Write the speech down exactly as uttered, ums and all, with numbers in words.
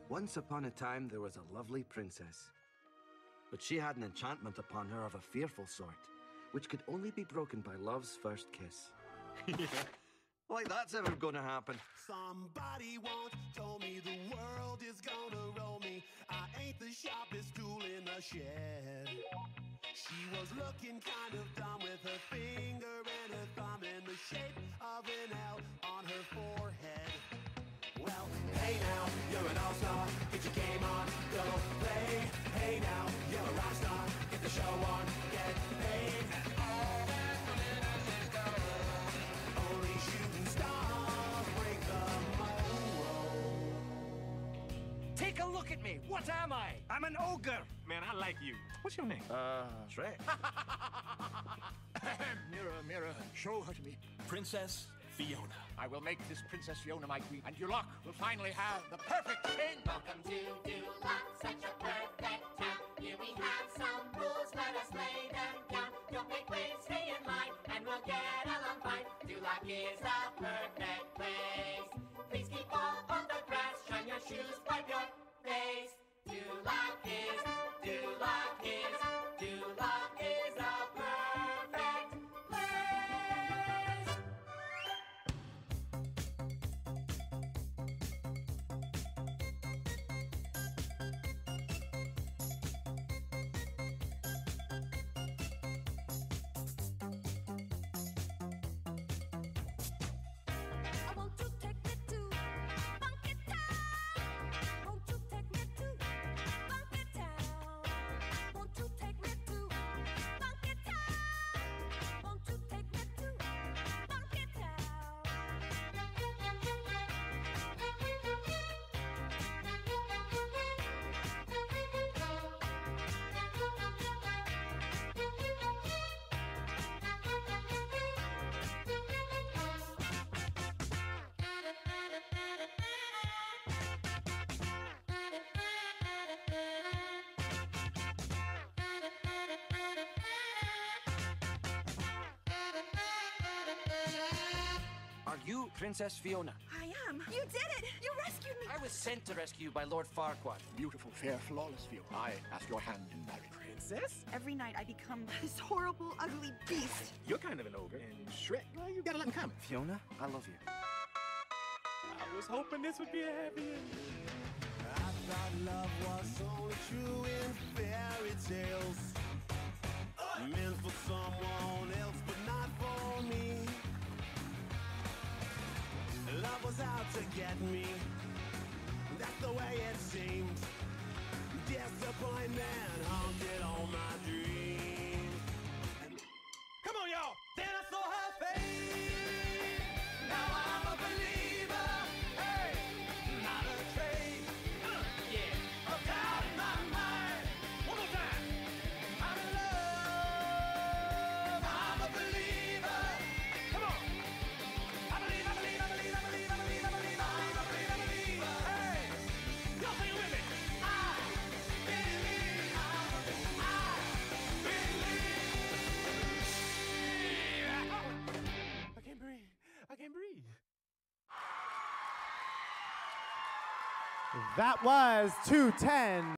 Once upon a time, there was a lovely princess. But she had an enchantment upon her of a fearful sort, which could only be broken by love's first kiss. Yeah, like that's ever gonna happen. Somebody once told me the world is gonna roll me. I ain't the sharpest tool in the shed. She was looking kind of dumb with her finger and her thumb in the shape of an L on her forehead. Well, hey now, you're an all-star, get your game on, go play. Hey now, you're a rock star, get the show on, get paid. All that glitters is gold. Only shooting stars break the mold. Take a look at me, what am I? I'm an ogre. Man, I like you. What's your name? Uh, Shrek. Mirror, mirror, show her to me. Princess Fiona. I will make this Princess Fiona my queen, and your luck will finally have the perfect king. Welcome to Duloc, such a perfect town. Here we have some rules, let us lay them down. Don't make waves, stay in line, and we'll get along fine. Duloc is a perfect place. Please keep all on the grass, shine your shoes, wipe your face. Duloc is, Duloc is, Duloc is a perfect place. I want to take me to Funky Town. Won't you take me to Funky Town? Won't you take me to Funky Town? Won't you take me to Funky Town? Are you Princess Fiona? I am. You did it! You rescued me! I was sent to rescue you by Lord Farquaad. Beautiful, fair, flawless Fiona. I ask your hand in marriage. Princess? Every night I become this horrible, ugly beast. You're kind of an ogre. And Shrek, well, you got a lot in common. Fiona, I love you. I was hoping this would be a happy ending. I thought love was only true in fairy tales. Meant for someone else, but not for me. Love was out to get me. That's the way it seemed. Disappointment haunted all my dreams. Come on, y'all! Then I saw her face. Now I'm a believer. Hey, not a trace. Uh, yeah, of doubt in my mind. One more time. I'm in love. I'm a believer. Come on. I believe, I believe, I believe, I believe, I believe, I believe, I believe, I believe, I believe. Hey, y'all sing it with me. I believe, I believe. I can't breathe. I can't breathe. That was two ten.